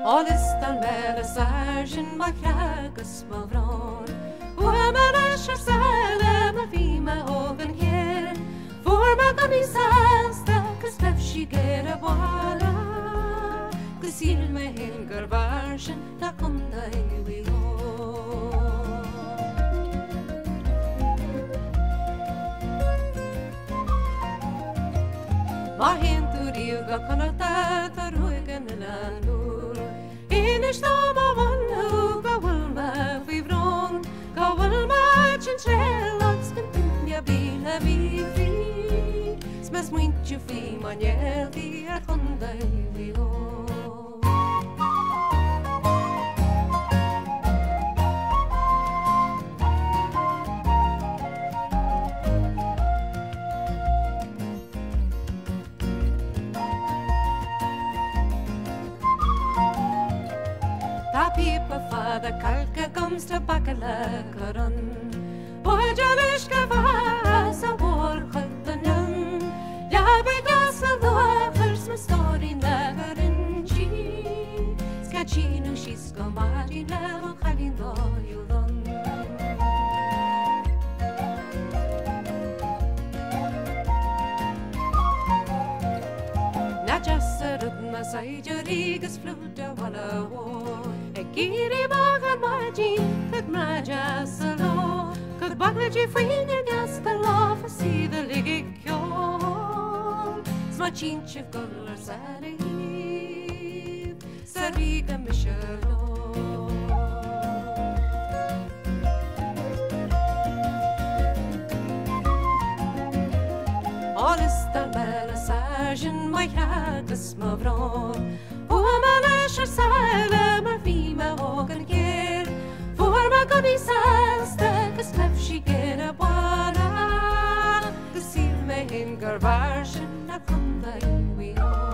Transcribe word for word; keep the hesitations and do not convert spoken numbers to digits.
Alistan med a sargent ma kragus ma vron O man asher sala ma fima ogan here For ma gani sasta Cus pef she get a wala Cus il me hingar varshan Ta kunda i we Ma hen turiuga kanata taruigan lanur Inish tama vannu gawalma vivron Gawalma chinchellats continua bila vivi Smas muito fi manel di a konda vio Ta pipa fada kalka comes to bakala karan Bojaliska vasa war khaltanan Ya begas a lochers ma story nagarinji Skachino shisko mari levo khalindo yulon Na jasarud ma saijarigas fluta wala war Giri bagan margin, could maja salo, could baglaji fring against the law for see the ligikyo. Smachinch of color sari, sariga mishalo. All is the bella sargent, my heart is mavron. Woman, I shall silent, my female organ care. For my goody size, the step she get a water. The seal may in garvation, not from the wheel.